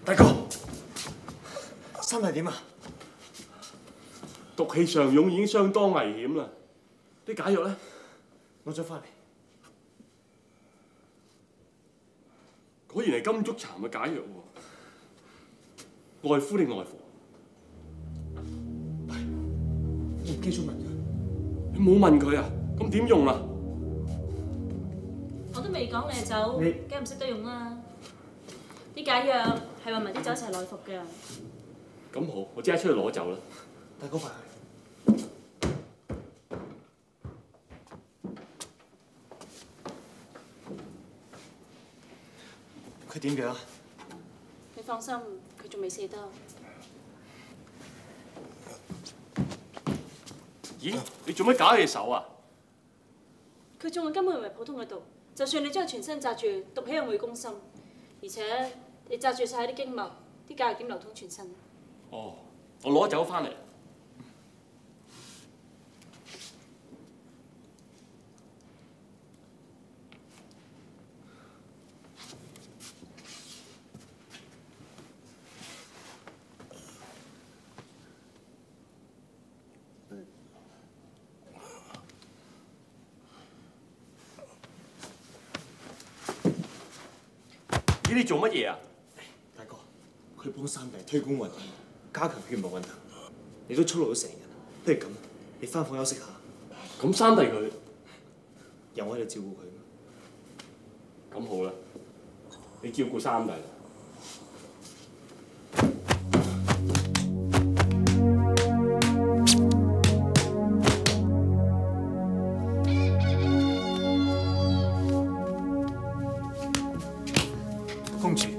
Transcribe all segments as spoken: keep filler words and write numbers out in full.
大哥，身體點啊？ 毒氣上湧已經相當危險啦。啲解藥咧， 攞咗翻嚟。 果然係金竹蠶嘅解藥喎。外敷定內服？ 係，我唔記咗問佢。 你冇問佢啊？咁點用啊？ 我都未講你走，梗唔識得用啦。啲解藥係混埋啲酒一齊內服嘅。 咁好，我即刻出去攞酒啦。 大哥快去。佢點樣啊？ 你放心，佢仲未死得。 咦？你做乜搞你手啊？ 佢中嘅根本唔係普通嘅毒，就算你將佢全身紮住，毒氣又會攻心，而且你紮住晒啲經脈，啲解藥點流通全身？ 哦，我攞酒翻嚟。咦？你做乜嘢啊？ 大哥，佢幫三弟推廣運動，加強血脈運行。你都操勞咗成日，不如咁，你翻房休息下。 咁三弟佢由我喺度照顧佢。 咁好啦，你照顧三弟啦。 公主，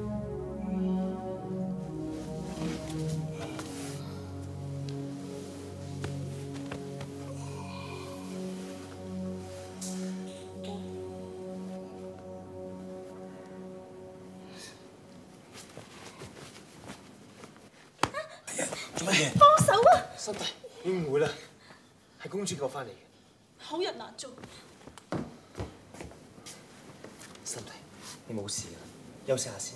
哎呀，做乜嘢？ 幫手啊！ 三弟，你誤會啦，係公主叫我翻嚟嘅。 好人難做。 三弟，你冇事啊？休息下先。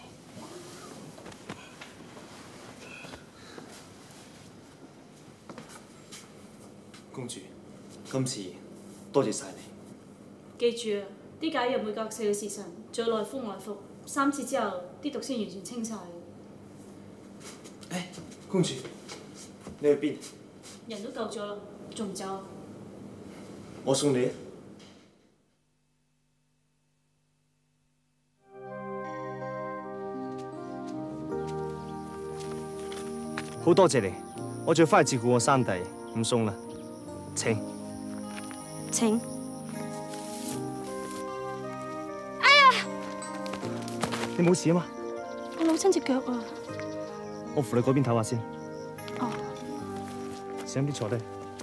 公主，今次多謝晒你。 記住啊，啲解藥每隔四個時辰，再內敷外服，三次之後，啲毒先完全清晒。 誒，公主，你去邊？ 人都救咗啦，仲唔走啊？ 我送你啊！好多謝你，我仲要翻去照顧我三弟，唔送啦。請請。 你冇事啊嘛？ 我扭親隻腳啊！ 我扶你嗰邊唞下先。 哦。 小心啲坐低。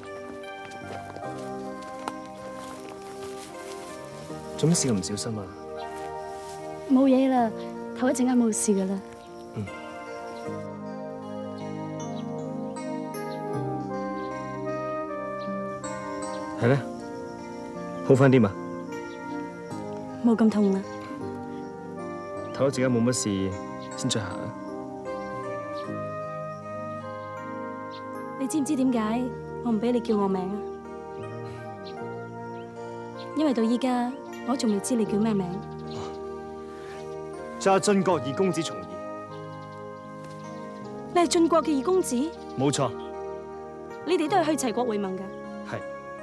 做乜事咁唔小心啊？ 冇嘢啦，頭一陣間冇事噶啦。 嗯。係咧，好翻啲嘛？ 冇咁痛啦。 唞一陣間冇乜事，先再行啊。 你知唔知點解我唔俾你叫我名啊？因為到依家我仲未知你叫咩名。 就係晉國二公子重耳。 你係晉國嘅二公子？ 冇錯。 你哋都係去齊國會盟㗎？ 係。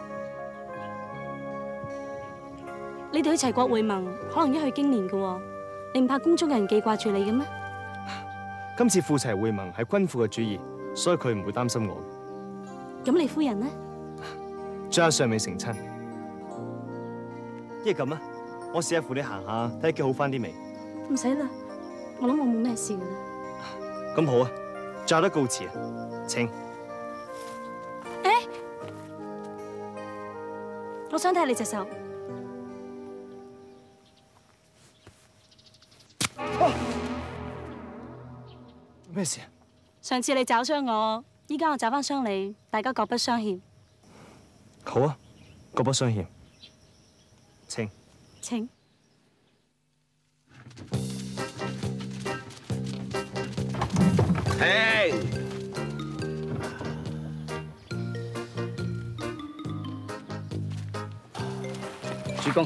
你哋去齊國會盟，可能一去經年㗎喎。你唔怕宮中嘅人記掛住你嘅咩？ 今次赴齊會盟係君父嘅主意，所以佢唔會擔心我。 咁你夫人呢？ 將尚未成親。一係咁啊，我試下扶你行下，睇下腳好翻啲未？ 唔使啦，我諗我冇咩事㗎啦。 咁好啊，再有得告辭啊，請。 誒，我想睇下你隻手。 咩事啊？ 上次你找傷我，依家我找翻傷你，大家各不相欠。 好啊，各不相欠。請。 請。 主公，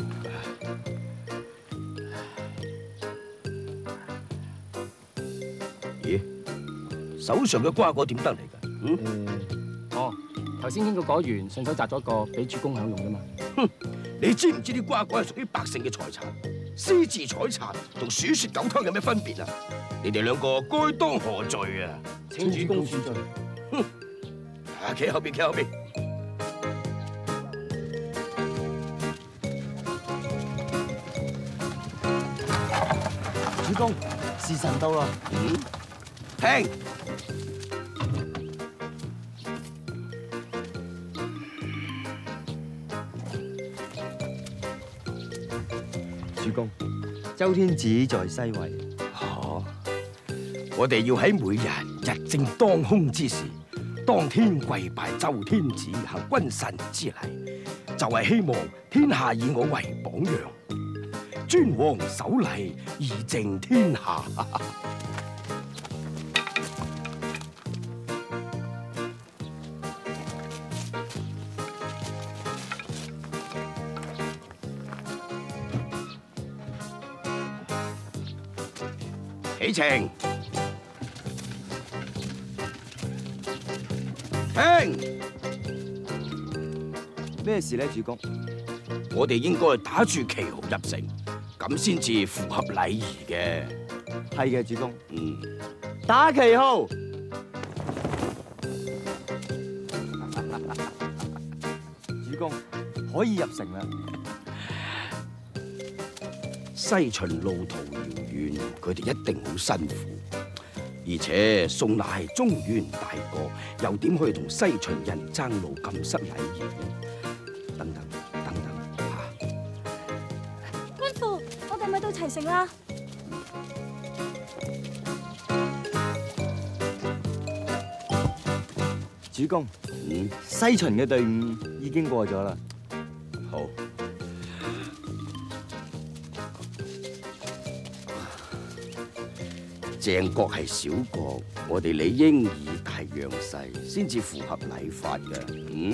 咦？手上嘅瓜果點得嚟㗎？嗯？ 哦，頭先經過果園，順手摘咗個俾主公享用㗎嘛。 哼！你知唔知啲瓜果係屬於百姓嘅財產？私自採摘同鼠舌狗湯有咩分別啊？你哋兩個該當何罪啊？ 請主公恕罪。 哼！啊，企喺後邊，企喺後邊。 主公，時辰到啦。 嗯，聽。 主公，周天子在西位。 哦，我哋要喺每日日正當空之時，當天跪拜周天子，行君臣之禮，就係希望天下以我為榜樣。尊王守禮，以正天下。起程，聽。 咩事咧，主公？ 我哋應該打住旗號入城。咁先至符合禮儀嘅。 係嘅，主公。 嗯， 打旗號。主公，可以入城啦。 西秦路途遙遠，佢哋一定好辛苦。而且宋那係中原大國，又點可以同西秦人爭路咁失禮儀呢？等等。 齊成啦！ 主公， 嗯， 西秦嘅隊伍已經過咗啦。 好。鄭國係小國，我哋理應以大讓細，先至符合禮法嘅。嗯。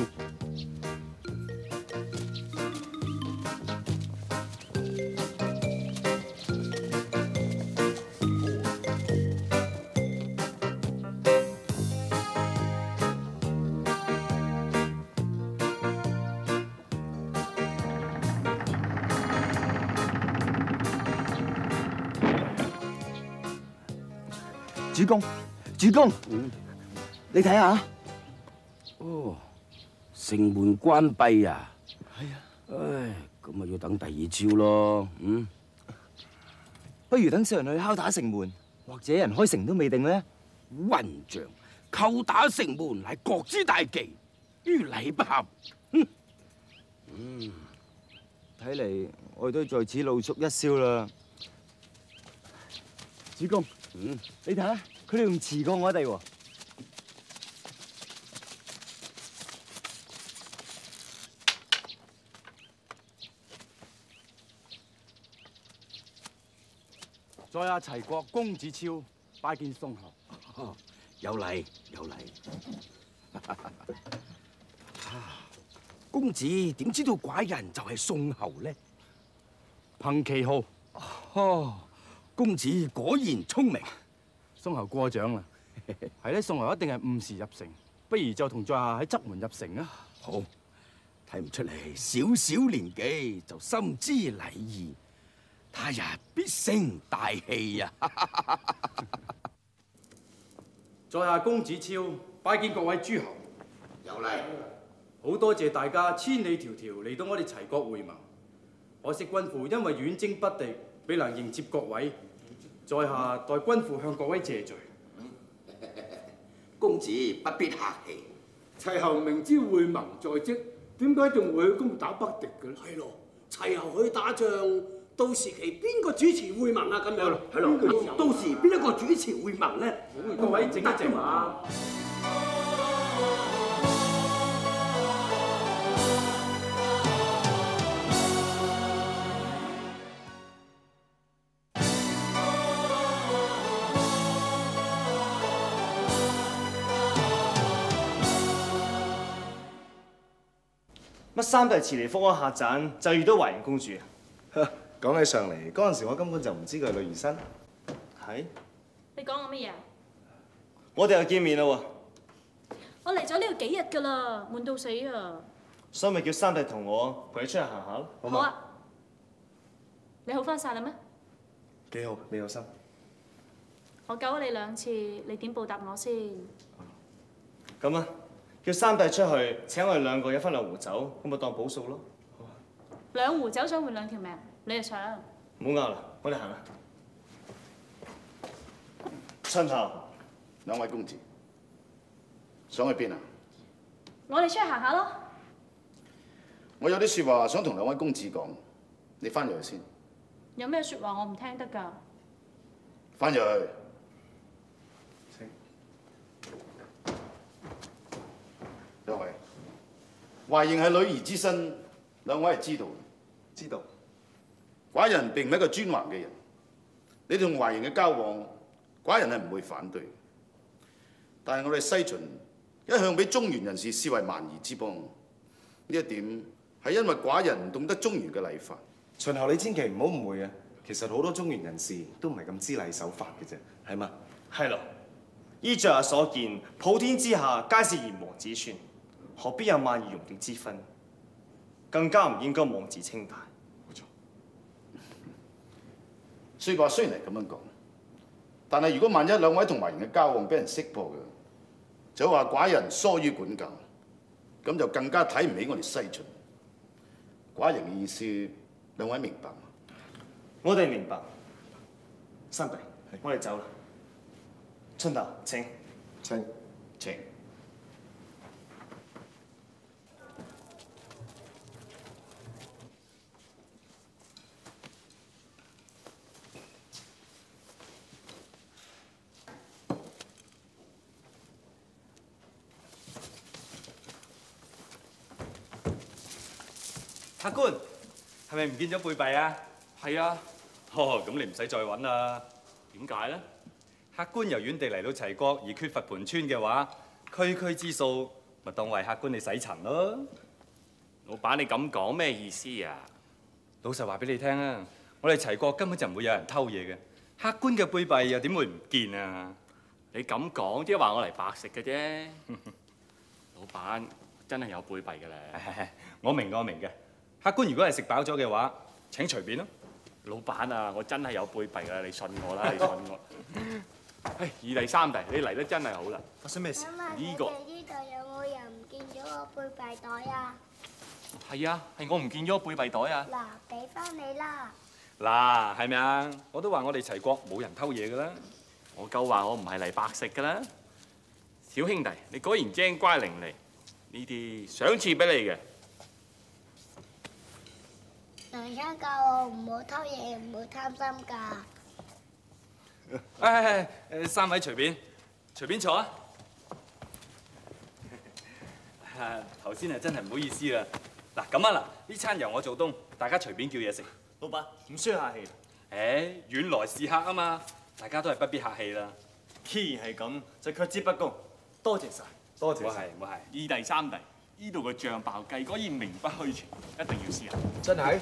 主公，主公， 嗯， 你睇下。 哦，城門關閉啊！ 係啊。 唉，咁咪要等第二朝咯。嗯， 不如等少人去敲打城門，或者人開城都未定咧。 混帳，叩打城門乃國之大忌，於禮不合。哼。 嗯，睇嚟我哋都在此露宿一宵啦。主公。嗯，你睇下，佢哋仲遲過我哋喎。 在下齊國公子超拜見宋侯。 哦，有禮有禮。公子點知道寡人就係宋侯呢？ 憑旗號。 哦。公子果然聰明， 宋侯過獎啦。係咧，宋侯一定係誤時入城，不如就同在下喺側門入城啊！ 好，睇唔出嚟，小小年紀就深知禮儀，他日必成大器啊！ 在下公子超拜見各位諸侯。 有禮。 好多謝大家千里迢迢嚟到我哋齊國會盟，可惜君父因為遠征不敵，未能迎接各位。在下代君父向各位謝罪。 公子不必客氣。 齊侯明知會盟在即，點解仲會去攻打北狄嘅咧？ 係咯，齊侯去打仗，到時期邊個主持會盟啊？咁樣係咯， 到時邊一個主持會盟咧？ 各位靜一靜啊！ 乜三弟遲嚟覆我客棧，就遇到華盈公主啊？ 講起上嚟，嗰陣時我根本就唔知佢係女兒身。 係？ 你講我乜嘢啊？ 我哋又見面啦喎！ 我嚟咗呢度幾日㗎啦，悶到死啊！ 所以咪叫三弟同我陪你出去行下咯，好嘛？ 好啊！你好翻晒啦咩？ 幾好，你有心。 我救咗你兩次，你點報答我先？ 咁啊，叫三弟出去請我哋兩個飲翻兩壺酒，咁咪當補數咯。 兩壺酒想換兩條命，你又想？ 唔好拗啦，我哋行啦。春頭， 兩位公子，想去邊啊？ 我哋出去行下咯。 我有啲説話想同兩位公子講，你翻入去先。 有咩説話我唔聽得㗎？ 翻入去。兩位，華盈係女兒之身，兩位係知道嘅。 知道。 寡人並唔係一個專橫嘅人，你同華盈嘅交往，寡人係唔會反對。但係我哋西秦一向俾中原人士視為蠻夷之邦，呢一點係因為寡人唔懂得中原嘅禮法。 秦侯，你千祈唔好誤會啊！其實好多中原人士都唔係咁知禮守法嘅啫，係嘛？ 係咯。依著日所見，普天之下皆是炎黃子孫，何必有蠻夷戎狄之分？更加唔應該妄自稱大。 冇錯。説話雖然係咁樣講，但係如果萬一兩位同華盈嘅交往俾人識破嘅，就話寡人疏於管教，咁就更加睇唔起我哋西秦。寡人嘅意思，兩位明白嗎？ 我哋明白。三弟，我哋走啦。春頭，請。 請。 請。 客官，係咪唔見咗貝幣啊？ 係啊。 哦，咁你唔使再揾啦。 點解咧？ 客官由遠地嚟到齊國而缺乏盤川嘅話，區區之數咪當為客官你洗塵咯。 老闆，你咁講咩意思啊？ 老實話俾你聽啊，我哋齊國根本就唔會有人偷嘢嘅。客官嘅貝幣又點會唔見啊？ 你咁講，即係話我嚟白食嘅啫。老闆，真係有貝幣嘅咧。 我明我明嘅。客官如果係食飽咗嘅話，請隨便咯。 老闆啊，我真係有貝幣㗎，你信我啦，你信我。唉，二弟三弟，你嚟得真係好啦。 發生咩事？ 呢個呢度有冇人唔見咗個貝幣袋啊？ 係啊，係我唔見咗個貝幣袋啊。 嗱，俾翻你啦。 嗱，係咪啊？我都話我哋齊國冇人偷嘢㗎啦。 我夠話我唔係嚟白食㗎啦。小兄弟，你果然精乖伶俐，呢啲賞賜俾你嘅。 娘親教我唔好偷嘢，唔好貪心㗎。 誒誒，三位隨便，隨便坐啊！頭先啊，真係唔好意思啦。嗱咁啊嗱，呢餐由我做東，大家隨便叫嘢食。 老闆，唔需要客氣。 誒，遠來是客啊嘛，大家都係不必客氣啦。 既然係咁，就卻之不恭，多謝晒， 多謝晒，唔好係。 二弟三弟，呢度個醬爆雞果然名不虛傳，一定要試下。 真係。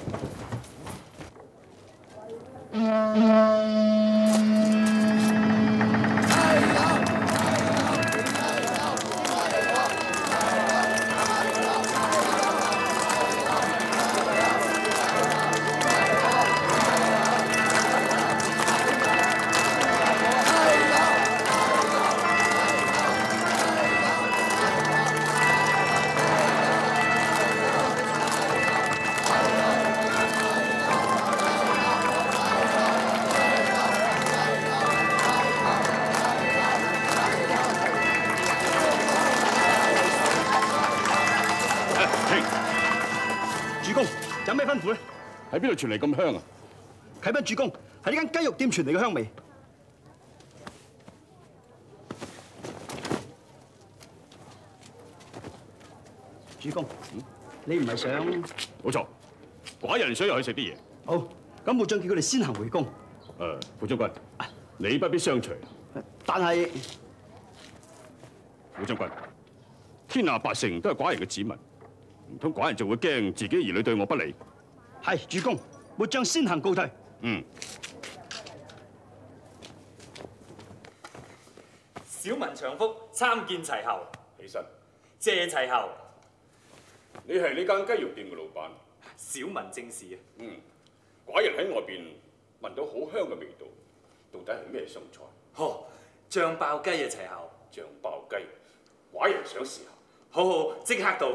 有咩吩咐咧？ 喺邊度傳嚟咁香啊？ 啟稟主公，係呢間雞肉店傳嚟嘅香味。主公，你唔係想？ 冇錯，寡人想入去食啲嘢。 好，咁部將叫佢哋先行回宮。 誒，副將軍，你不必相隨。 但係， 副將軍，天下百姓都係寡人嘅子民， 唔通寡人仲會驚自己兒女對我不利？ 係，主公，末將先行告退。 嗯。 小民長福參見齊侯。 起身。 謝齊侯。 你係呢間雞肉店嘅老闆？ 小民正是啊。 嗯。寡人喺外邊聞到好香嘅味道，到底係咩餸菜？ 哦，醬爆雞啊，齊侯。 醬爆雞，寡人想試下。 好好，即刻到。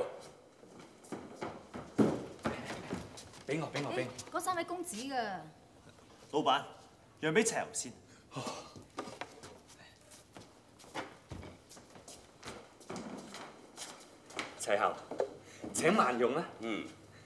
俾我，俾我，俾我。 嗰三位公子㗎。 老闆，讓俾齊侯先。 齊侯，請慢用啦。 嗯。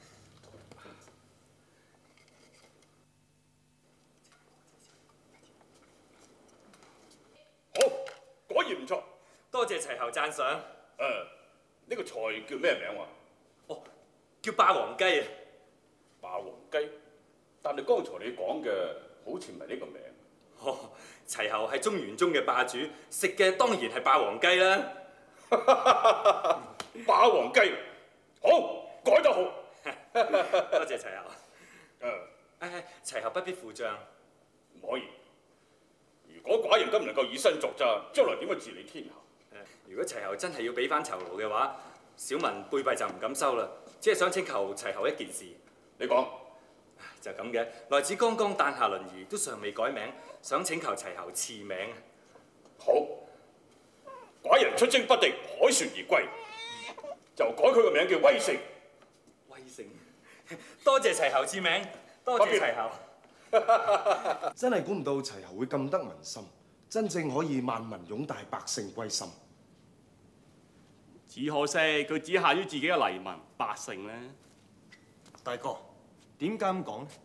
好，果然唔錯。 多謝齊侯讚賞。 誒，呢個菜叫咩名話？ 哦，叫霸王雞啊。 霸王雞？但係剛才你講嘅好似唔係呢個名。 哦，齊侯係中原中嘅霸主，食嘅當然係霸王雞啦。 霸王雞，好，改得好。 多謝齊侯。 誒， 誒，齊侯不必付帳。 唔可以。如果寡人今唔能夠以身作則，將來點去治理天下？ 如果齊侯真係要俾翻酬勞嘅話，小民背弊就唔敢收啦。只係想請求齊侯一件事。 你講。 就咁嘅，來自剛剛誕下麟兒，都尚未改名，想請求齊侯賜名。 好，寡人出征不敵，凱旋而歸，就改佢個名叫威勝。 威勝，多謝齊侯賜名，多謝齊侯。 真係估唔到齊侯會咁得民心，真正可以萬民擁戴，百姓歸心。 只可惜佢只限於自己嘅黎民百姓咧。 大哥，點解咁講呢？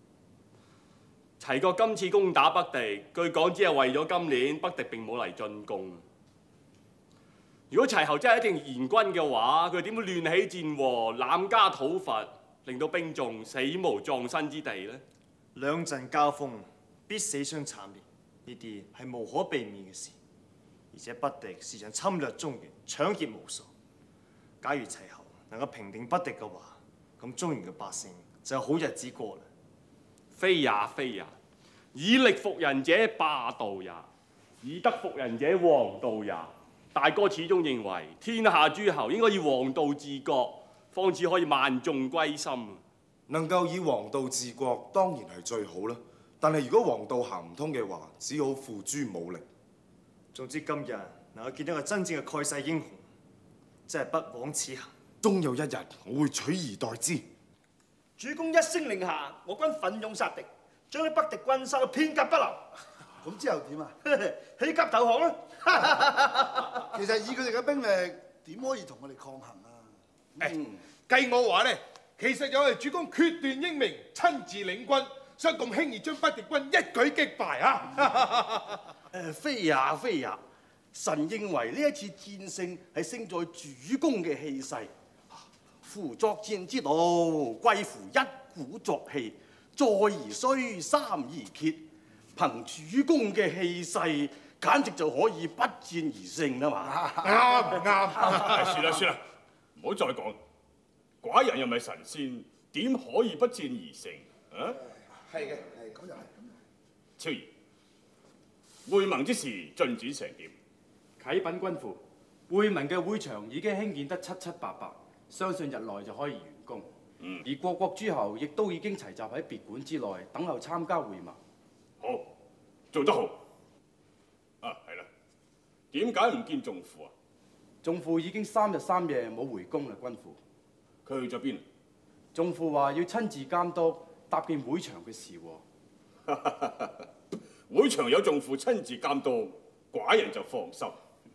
齊國今次攻打北地，據講只係為咗今年北敵並冇嚟進攻。如果齊侯真係一定賢軍嘅話，佢點會亂起戰禍、濫加討伐，令到兵眾死無葬身之地呢？ 兩陣交鋒，必死傷慘烈，呢啲係無可避免嘅事。而且北敵時常侵略中原，搶劫無數。假如齊侯能夠平定北敵嘅話，咁中原嘅百姓就有好日子過啦。 非也非也，以力服人者霸道也，以德服人者王道也。大哥始終認為天下諸侯應該以王道治國，方至可以萬眾歸心。 能夠以王道治國當然係最好啦，但係如果王道行唔通嘅話，只好付諸武力。 總之今日能夠見到個真正嘅蓋世英雄，真係不枉此行。 終有一日，我會取而代之。 主公一聲令下，我軍奮勇殺敵，將啲北敵軍殺到片甲不留。 咁之後點啊？ 棄甲投降啦！ 其實以佢哋嘅兵力，點可以同我哋抗衡啊？ 誒，計我話咧，其實有係主公決斷英明，親自領軍，所以咁輕易將北敵軍一舉擊敗啊！ 誒，非也非也，臣認為呢一次戰勝係勝在主公嘅氣勢。夫作戰之道，貴乎一鼓作氣，再而衰，三而竭。憑主公嘅氣勢，簡直就可以不戰而勝啦嘛！ 啱啱， 算啦算啦，唔好再講。寡人又唔係神仙，點可以不戰而勝啊？ 係嘅，係咁就係。 超兒，會盟之事進展成點？ 啟稟君父，會盟嘅會場已經興建得七七八八，相信日內就可以完工。 嗯， 而各國諸侯亦都已經齊集喺別館之內，等候參加會盟。 好，做得好。啊，係啦，點解唔見仲父啊？ 仲父已經三日三夜冇回宮啦，君父。 佢去咗邊？ 仲父話要親自監督搭建會場嘅事喎。 會場有仲父親自監督，寡人就放心。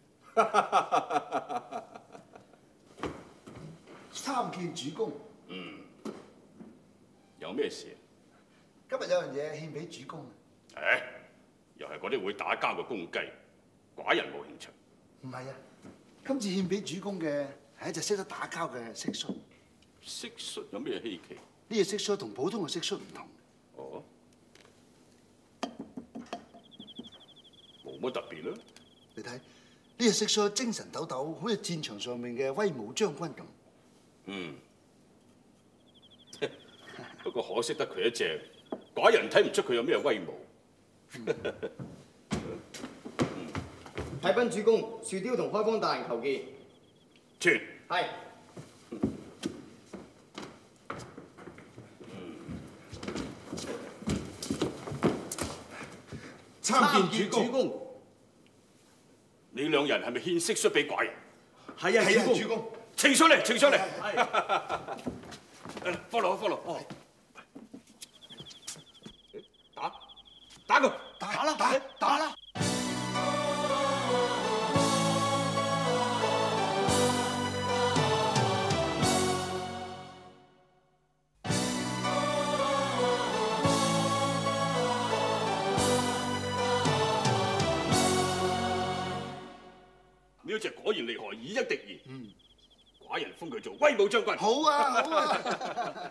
參見主公。 嗯。有咩事？ 今日有樣嘢獻俾主公。 誒，又係嗰啲會打交嘅公雞，寡人冇興趣。 唔係啊，今次獻俾主公嘅係一隻識得打交嘅蟋蟀。 蟋蟀有咩稀奇？ 呢隻蟋蟀同普通嘅蟋蟀唔同。 哦，冇乜特別啦。 你睇呢隻蟋蟀精神抖抖，好似戰場上面嘅威武將軍咁。 嗯。不過可惜得佢一隻，寡人睇唔出佢有咩威武。 太賓主公，樹雕同開方大人求見。 傳。 係。 參見主公。 你兩人係咪獻蟋蟀俾寡人？ 係啊， 係啊， 主公。 呈上嚟，呈上嚟。 係。 放落，放落。哦。打， 打佢， 打啦，打打啦！ 呢一隻果然厲害，以一敵二。嗯。寡人封佢做威武將軍。 好啊，好啊。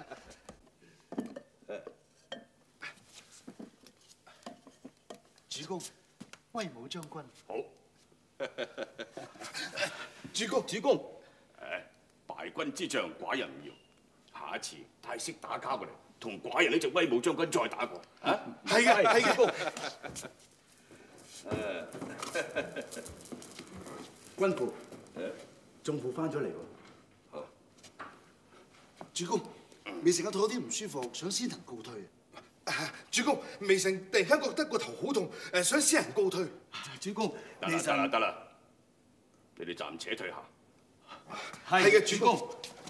主公，威武將軍。 好。 主公， 主公。 誒，敗軍之將，寡人唔要。下一次太識打交嘅嚟，同寡人呢隻威武將軍再打過。啊？ 係嘅，係嘅。 軍父，仲父翻咗嚟喎。 主公，微臣個肚有啲唔舒服，想先行告退。 啊、主公，微臣突然間覺得個頭好痛，誒想先行告退。 主公， 得啦得啦得啦，你哋暫且退下。 係嘅，主公。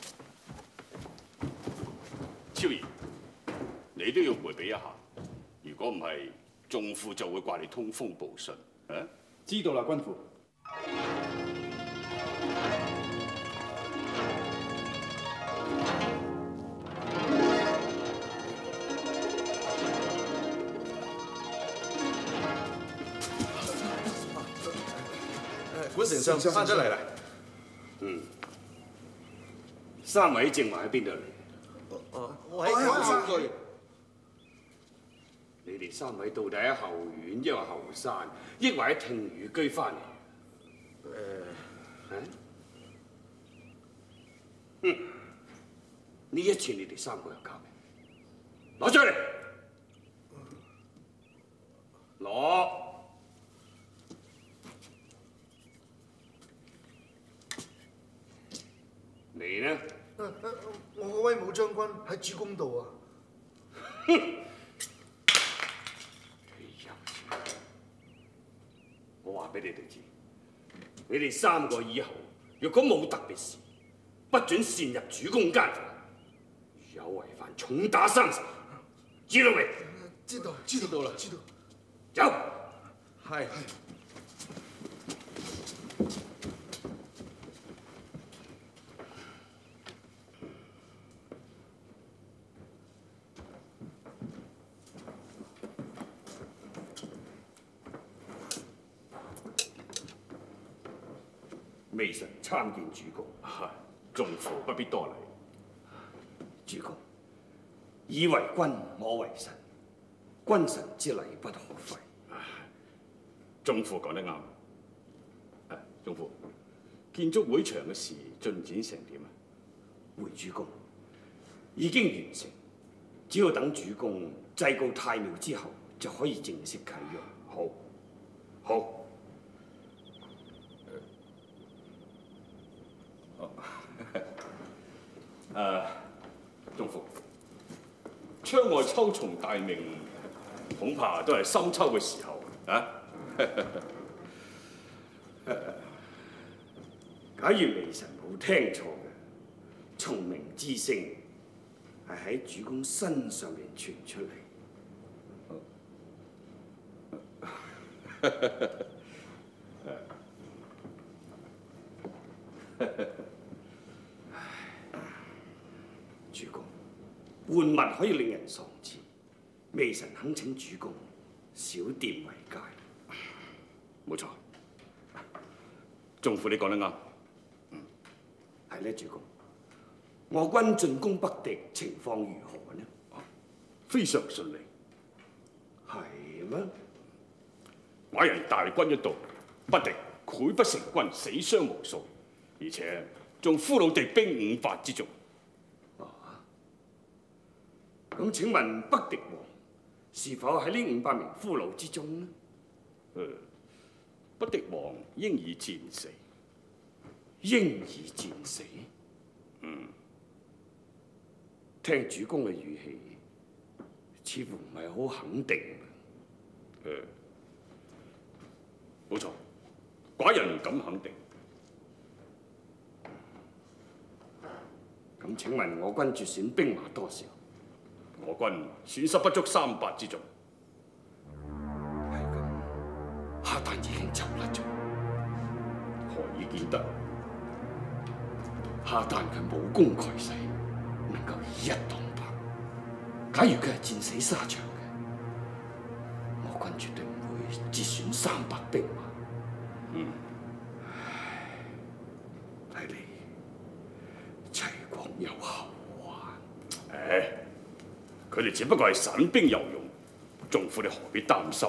超兒，你都要迴避一下，如果唔係，眾父就會怪你通風報信。啊？ 知道啦，軍父。 本丞相翻咗嚟啦。 嗯。三位正話喺邊度嚟？ 我喺後院。 你哋三位到底喺後院，抑或後山，抑或喺聽雨居翻嚟？誒，嚇？嗯。呢一次你哋三個又搞咩？攞出嚟！攞！你呢？ 我個威武將軍喺主公度啊！ 我話俾你哋知，你哋三個以後若果冇特別事，不准擅入主公間房，有違犯重打三十，知道未？ 知道，知道啦，知道。 走。 係。 微臣參見主公。 眾父不必多禮。 主公，以為君，我為臣，君臣之禮不可廢。 眾父講得啱。誒，眾父，建築會場嘅事進展成點啊？ 回主公，已經完成，只要等主公祭告太廟之後，就可以正式啟用。 好，好。誒，眾父，窗外秋蟲大鳴，恐怕都係深秋嘅時候啊！ 假如微臣冇聽錯嘅，蟲鳴之聲係喺主公身上面傳出嚟。主公，玩物可以令人喪志，微臣懇請主公小店為戒。 冇錯，眾父你講得啱。 嗯，係咧，主公。我軍進攻北敵情況如何呢？ 非常順利。 係咩？ 寡人大軍一到，北敵潰不成軍，死傷無數，而且仲俘虜敵兵五百之眾。 咁請問北狄王是否喺呢五百名俘虜之中呢？ 誒，北狄王應已戰死。 應已戰死？ 嗯， 聽主公嘅語氣，似乎唔係好肯定。 誒，冇錯，寡人唔敢肯定。 咁請問我軍絕選兵馬多少？ 我軍損失不足三百之眾。 係咁，哈旦已經走甩咗。 何以見得？ 哈旦佢武功蓋世，能夠以一當百。假如佢係戰死沙場嘅，我軍絕對唔會節選三百兵馬。 嗯， 睇嚟齊國有後患。 誒，佢哋只不過係散兵游勇，眾府你何必擔心？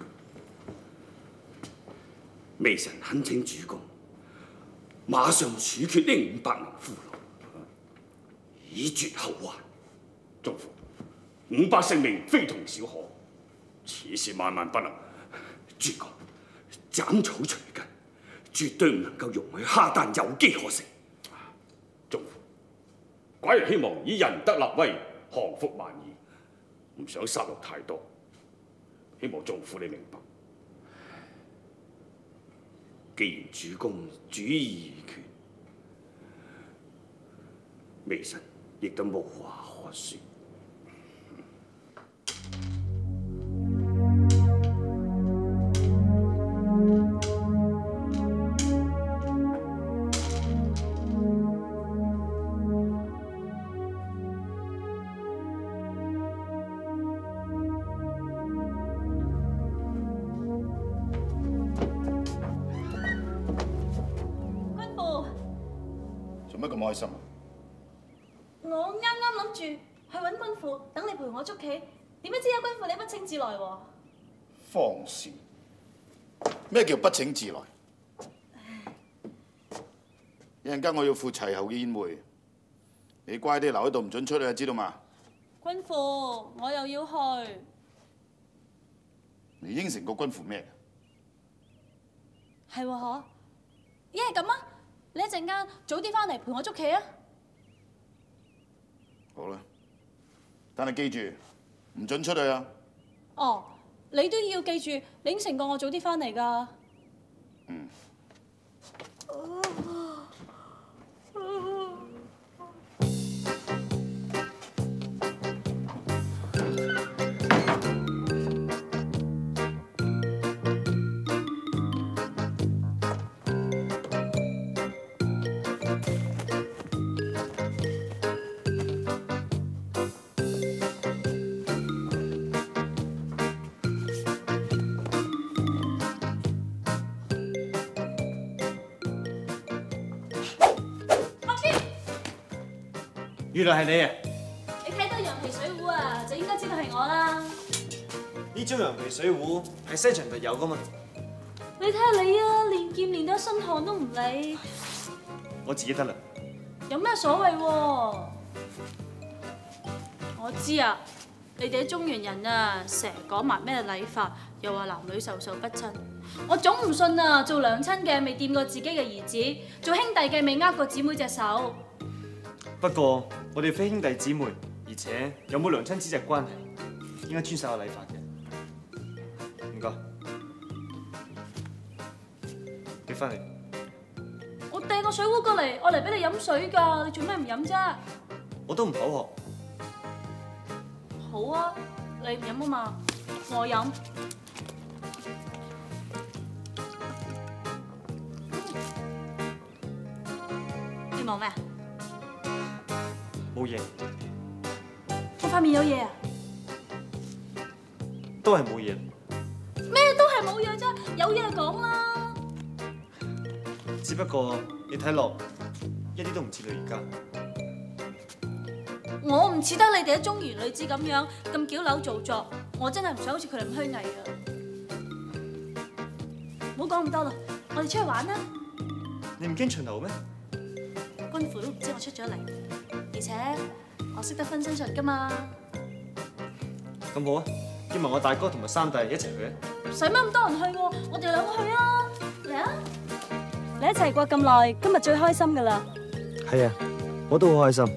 微臣懇請主公馬上處決呢五百名俘虜，以絕後患。 眾府，五百性命非同小可，此事萬萬不能。 主公，斬草除根，絕對唔能夠容許哈旦有機可乘。 眾府，寡人希望以仁德立威，降服萬二，唔想殺戮太多。希望眾府你明白。 既然主公主意已決，微臣亦都無話可説。 做乜咁開心啊？ 我啱啱諗住去揾君父，等你陪我捉棋，點不知有君父你不請自來喎。 放肆！咩叫不請自來？一陣間我要赴齊侯嘅宴會，你乖啲留喺度，唔准出去，知道嘛？ 君父，我又要去。 你應承過君父咩？ 係喎嗬，一係咁啊！你一陣間早啲翻嚟陪我捉棋啊！ 好啦，但係記住，唔准出去啊！ 哦，你都要記住，你應承過我早啲翻嚟㗎。 嗯。 原來係你啊！ 你睇到羊皮水壺啊，就應該知道係我啦。 呢張羊皮水壺係西場特有噶嘛？ 你睇下你啊，練劍練到一身汗都唔理。 我自己得啦。 有咩所謂喎？我知啊，你哋啲中原人啊，成日講埋咩禮法，又話男女授受不親。我總唔信啊，做娘親嘅未掂過自己嘅兒子，做兄弟嘅未握過姊妹隻手。 不過我哋非兄弟姊妹，而且有冇娘親子侄關係，應該遵守個禮法嘅。唔該，你翻嚟。 我掟個水壺過嚟，我嚟俾你飲水㗎，你做咩唔飲啫？ 我都唔口渴。 好啊，你唔飲啊嘛，我飲。你望咩啊？ 冇嘢。 我塊面有嘢啊？ 都係冇嘢。 咩都係冇嘢啫，有嘢就講啦。 只不過你睇落一啲都唔似女而家。 我唔似得你哋啲中原女子咁樣咁矯揉造作，我真係唔想好似佢哋咁虛偽啊！唔好講咁多啦，我哋出去玩啦。 你唔驚巡邏咩？ 君父都唔知我出咗嚟，而且我識得分身術㗎嘛。 咁好啊，叫埋我大哥同埋三弟一齊去啊！ 使乜咁多人去喎？我哋兩個去啊！嚟啊！ 你一齊過咁耐，今日最開心㗎啦！ 係啊，我都好開心。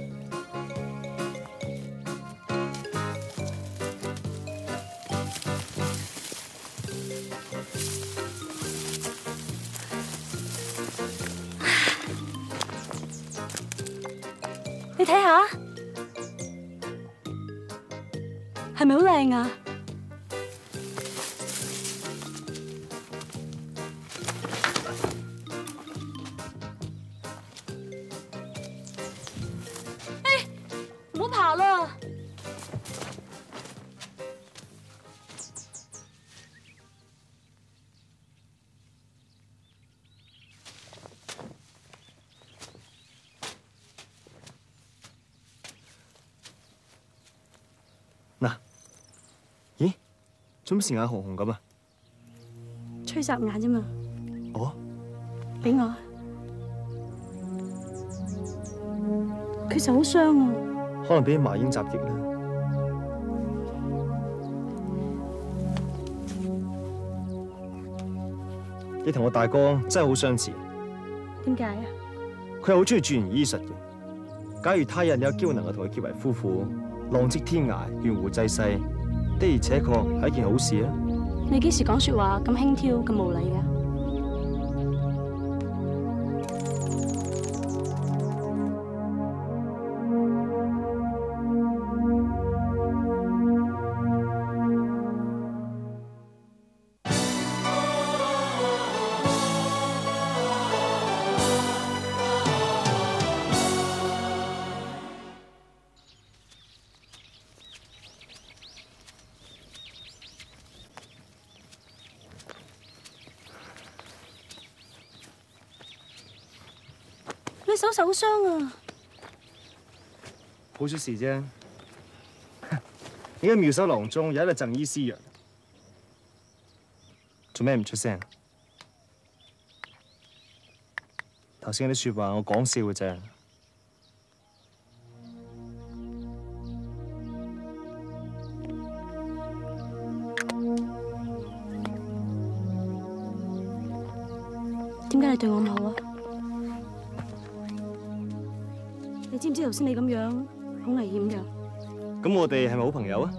你睇下，係咪好靚啊？誒，唔好爬啦！ 嗱，咦，做乜時眼紅紅咁啊？ 吹霎眼啫嘛。 哦， 俾我。其實好傷啊。 可能俾麻鷹襲擊啦。你同我大哥真係好相似。 點解啊？ 佢係好中意鑽研醫術嘅。假如他人有機會能夠同佢結為夫婦，浪跡天涯，懸壺濟世，的而且確係一件好事啊！ 你幾時講說話咁輕佻、咁無禮嘅？你手受傷啊！ 好小事啫。而家妙手郎中有一粒贈醫施藥，做咩唔出聲？頭先嗰啲説話我講笑嘅啫。 點解你對我唔好啊？你知唔知頭先你咁樣好危險㗎？ 咁我哋係咪好朋友啊？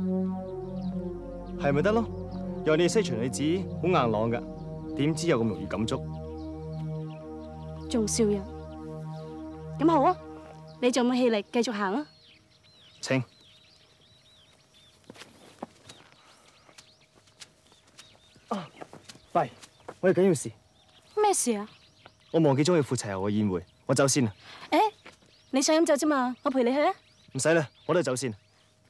係咪得咯？又話你西牆女子好硬朗㗎，點知有咁容易感觸？ 仲笑人？咁好啊！你仲有冇氣力繼續行啊？ 請。啊，弊！我有緊要事。 咩事啊？ 我忘記咗去富齊侯嘅宴會，我走先啦。 誒，你想飲酒啫嘛，我陪你去啊。 唔使啦，我都走先。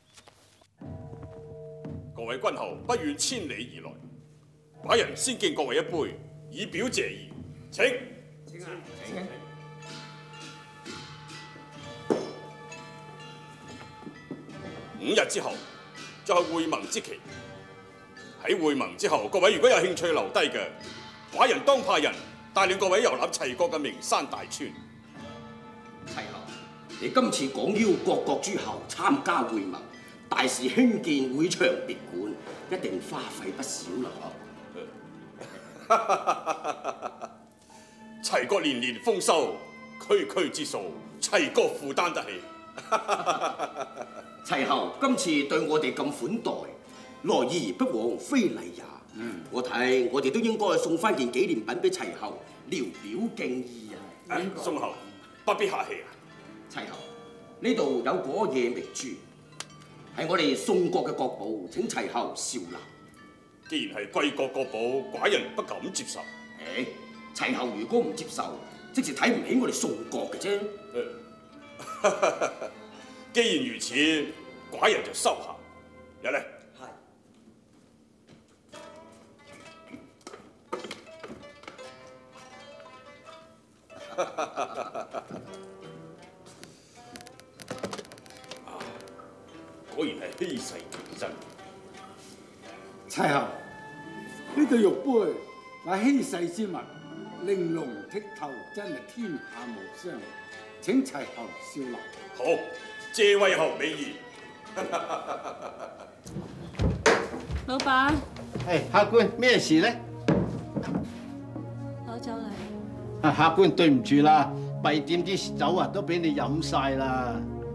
各位君侯不遠千里而來，寡人先敬各位一杯，以表謝意。請。請啊！請。五日之後就係會盟之期。喺會盟之後，各位如果有興趣留低嘅，寡人當派人帶領各位遊覽齊國嘅名山大川。 齊侯，你今次廣邀各國諸侯參加會盟，大肆興建會場別館，一定花費不少啦！ 齊國年年豐收，區區之數，齊國負擔得起。 齊侯今次對我哋咁款待，來意而不往非禮也。嗯，我睇我哋都應該送翻件紀念品俾齊侯，聊表敬意啊！ 誒，宋侯不必客氣啊！ 齊侯，呢度有果夜明珠，係我哋宋國嘅國寶，請齊侯笑納。 既然係貴國國寶，寡人不敢接受。 誒，齊侯如果唔接受，即是睇唔起我哋宋國嘅啫。 既然如此，寡人就收下。入嚟。係。果然係稀世奇珍。 齊侯，呢對玉杯乃稀世之物，玲瓏剔透，真係天下無雙。 請齊侯笑納。 好，謝惠侯美儀。 老闆， 誒，客官咩事咧？ 攞酒嚟。 啊，客官對唔住啦，閉店啲酒啊都俾你飲晒啦。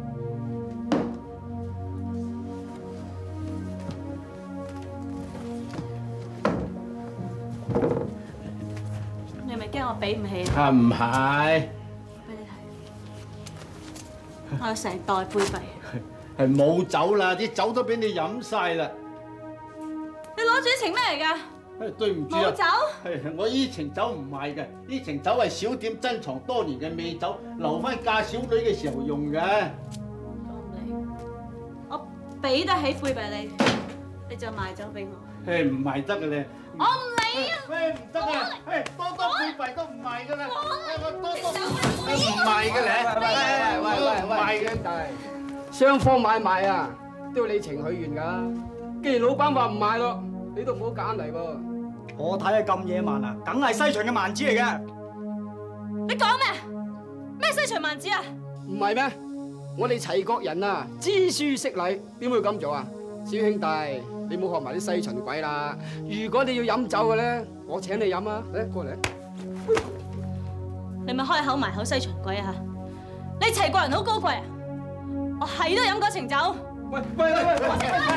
你係咪驚我俾唔起啊？ 啊，唔係， 俾你睇，我有成袋杯幣。 係冇酒啦，啲酒都俾你飲晒啦。 你攞住啲情咩嚟㗎？ 誒，對唔住啊！ 冇酒？ 係我依程酒唔賣嘅，呢程酒係小店珍藏多年嘅美酒，留翻嫁小女嘅時候用嘅。 我唔理，我俾得起杯幣你，你就賣酒俾我。 誒，唔賣得嘅咧。 我唔理啊！ 喂，唔得啊！誒，多多杯幣都唔賣㗎啦。我多多唔賣嘅咧。 喂喂喂喂喂，賣嘅但係雙方買賣啊，都要你情許願㗎。既然老闆話唔賣咯，你都唔好揀嚟喎。 我睇下咁野蠻啊，梗係西秦嘅蠻子嚟嘅。 你講咩？咩西秦蠻子啊？ 唔係咩？我哋齊國人啊，知書識禮，點會咁做啊？小兄弟，你冇學埋啲西秦鬼啦！如果你要飲酒嘅咧，我請你飲啊！嚟過嚟。 你咪開口埋口西秦鬼啊！你齊國人好高貴啊！我係都飲過程酒。 喂喂喂喂喂！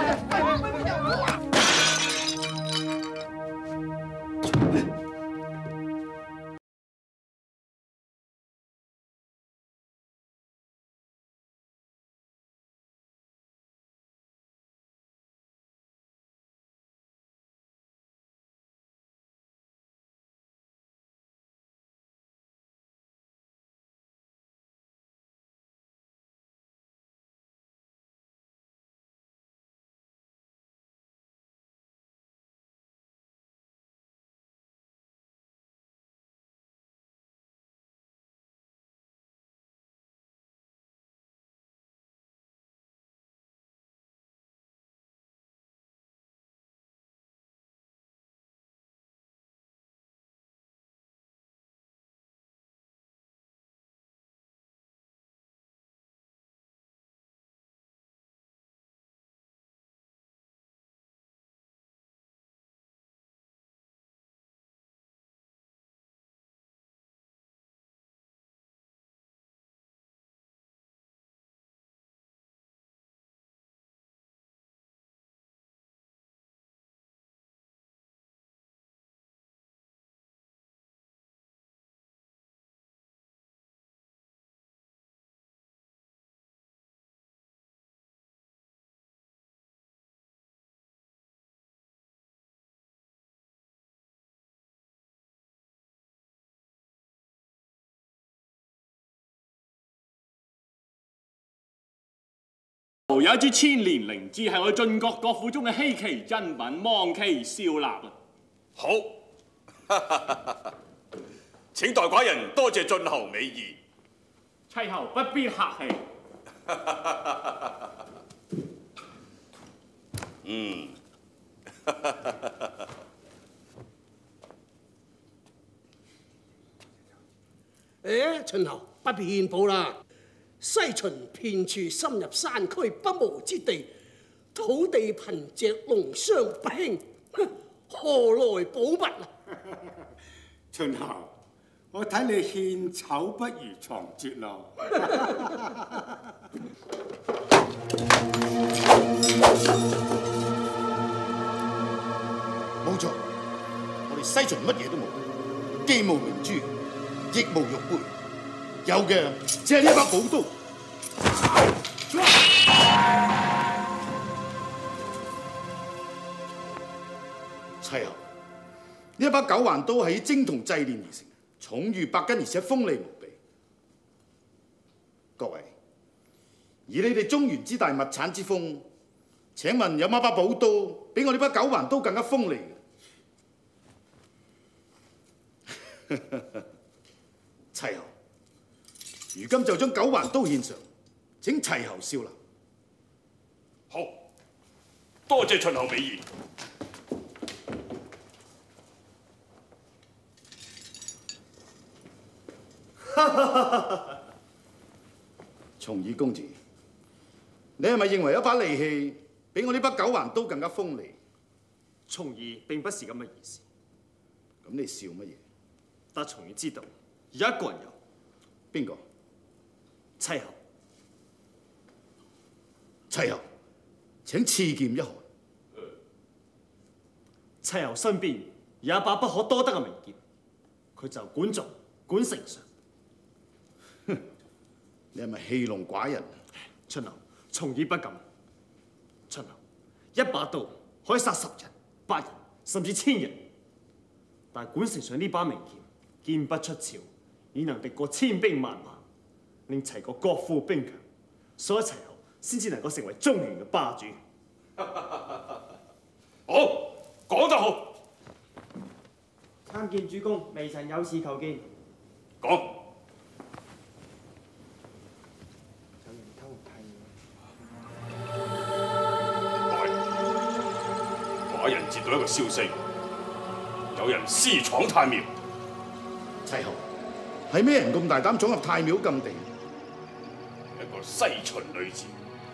有一支千年靈芝係我哋晉國國府中嘅稀奇珍品，望其笑納啊！ 好，請代寡人多謝晉侯美儀。 齊侯不必客氣。 嗯。 誒，秦侯不必獻寶啦。西秦遍處深入山區，不毛之地，土地貧瘠，農商不興，何來寶物啊？ 秦侯，我睇你獻醜不如藏拙咯。 冇錯，我哋西秦乜嘢都冇，既無明珠，亦無玉杯，有嘅只係呢把寶刀。齊侯，呢一把九環刀係以精銅製煉而成，重逾百斤，而且鋒利無比。各位，以你哋中原之大，物產之豐，請問有乜把寶刀比我呢把九環刀更加鋒利嘅？齊侯，如今就將九環刀獻上，請齊侯笑納。 好，多謝秦侯美儀。 傑公子，你係咪認為一把利器比我呢把九環刀更加鋒利？ 從兒並不是咁嘅意思。 咁你笑乜嘢？ 但從兒知道有一個人有。 邊個？ 妻后。 妻后，請賜劍一寒。 妻后身邊有一把不可多得嘅名劍，佢就管仲管丞相。 哼，你係咪戲弄寡人？ 春后，從兒不敢。春后，一把刀可以殺十人、百人，甚至千人。但管丞相呢把名劍，劍不出鞘，已能敵過千兵萬馬，令齊國國富兵強，所以齊后先至能夠成為中原嘅霸主。 好，講得好。 參見主公，微臣有事求見。 講。寡人接到一個消息，有人私闖太廟。 妻后，係咩人咁大膽闖入太廟禁地？ 一個西秦女子。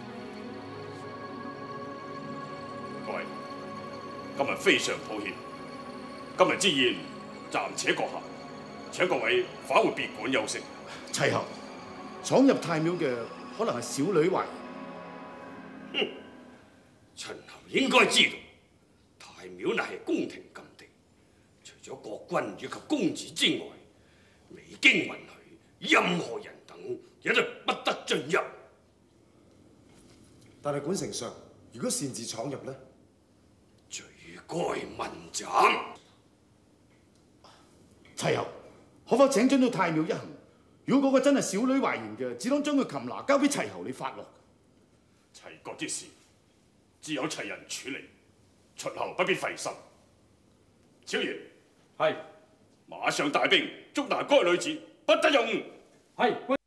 各位，今日非常抱歉，今日之宴暫且閣下，請各位返回別館休息。 妻后，闖入太廟嘅可能係小女懷。 哼，秦侯應該知道。太廟乃係宮廷禁地，除咗國君以及公子之外，未經允許，任何人等也都不得進入。 但係管丞相，如果擅自闖入呢？ 罪該問斬。 妻后，可否請准到太廟一行？如果嗰個真係小女懷疑嘅，只當將佢擒拿交俾齊侯你發落。 齊國之事，只有齊人處理。秦侯不必費心。小爺， 係， 馬上帶兵捉拿該女子，不得有誤。 係。